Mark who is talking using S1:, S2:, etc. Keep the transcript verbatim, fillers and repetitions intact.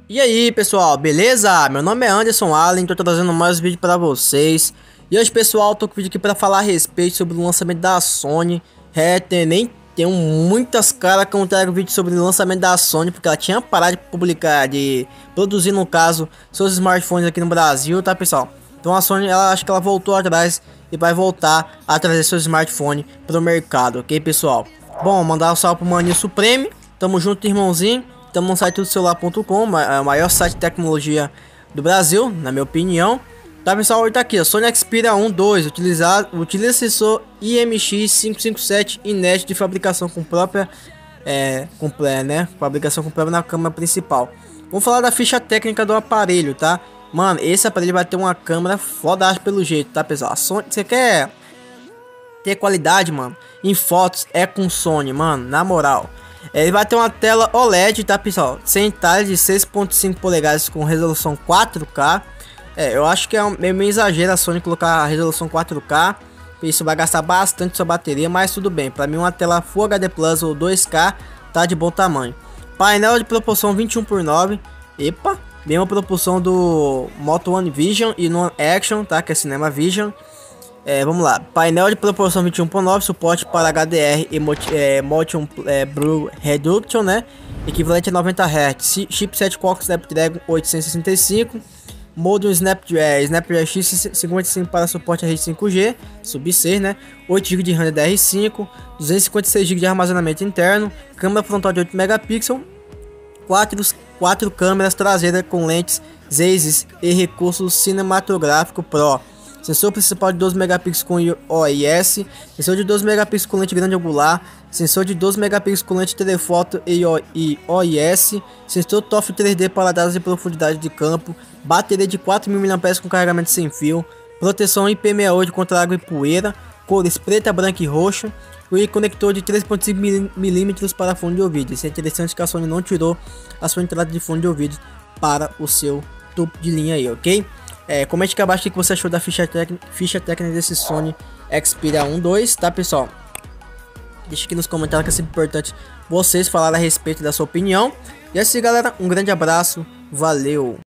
S1: E aí pessoal, beleza? Meu nome é Anderson Allen, tô trazendo mais um vídeo pra vocês. E hoje pessoal, tô com um vídeo aqui pra falar a respeito sobre o lançamento da Sony. É, tem, nem tenho muitas caras que eu trago vídeo sobre o lançamento da Sony, porque ela tinha parado de publicar, de produzir no caso, seus smartphones aqui no Brasil, tá pessoal? Então a Sony, ela acho que ela voltou atrás e vai voltar a trazer seu smartphone pro mercado, ok pessoal? Bom, mandar um salve pro Maninho Supreme, tamo junto irmãozinho. Estamos no site do celular ponto com, o maior site de tecnologia do Brasil, na minha opinião. Tá pessoal, hoje tá aqui, a Sony Xperia um dois, utilizado, utiliza sensor I M X quinhentos e cinquenta e sete inédito de fabricação com própria, é, com, é, né, fabricação com própria na câmera principal. Vamos falar da ficha técnica do aparelho, tá? Mano, esse aparelho vai ter uma câmera fodástica pelo jeito, tá pessoal? A Sony, você quer ter qualidade, mano, em fotos, é com Sony, mano, na moral. Ele vai ter uma tela O L E D, tá pessoal? Sem detalhes, de seis ponto cinco polegadas com resolução quatro K. É, eu acho que é um, é meio exagero a Sony colocar a resolução quatro K. Isso vai gastar bastante sua bateria, mas tudo bem. Para mim uma tela Full H D Plus ou dois K tá de bom tamanho. Painel de proporção vinte e um por nove. Epa, mesma proporção do Moto One Vision e no Action, tá? Que é Cinema Vision. É, vamos lá, painel de proporção vinte e um por nove, suporte para H D R e é, Motion é, Blue Reduction, né? Equivalente a noventa hertz, chipset Qualcomm Snapdragon oitocentos e sessenta e cinco, modem Snapdragon, é, Snapdragon X cinquenta e cinco para suporte a rede cinco G, sub seis, né? oito gigas de RAM D D R cinco, duzentos e cinquenta e seis gigas de armazenamento interno, câmera frontal de oito megapixels, quatro, quatro câmeras traseiras com lentes Zeiss e recurso cinematográfico Pro. Sensor principal de doze megapixels com O I S, sensor de doze megapixels com lente grande angular, sensor de doze megapixels com lente telefoto e O I S, sensor T O F três D para dados de profundidade de campo, bateria de quatro mil miliampères-hora com carregamento sem fio, proteção I P sessenta e oito contra água e poeira, cores preta, branca e roxa, e conector de três ponto cinco milímetros para fone de ouvido. Isso é interessante que a Sony não tirou a sua entrada de fone de ouvido para o seu topo de linha aí, ok? É, comente aqui abaixo o que você achou da ficha, ficha técnica desse Sony Xperia um dois, tá pessoal? Deixa aqui nos comentários que é sempre importante vocês falarem a respeito da sua opinião. E é assim galera, um grande abraço, valeu!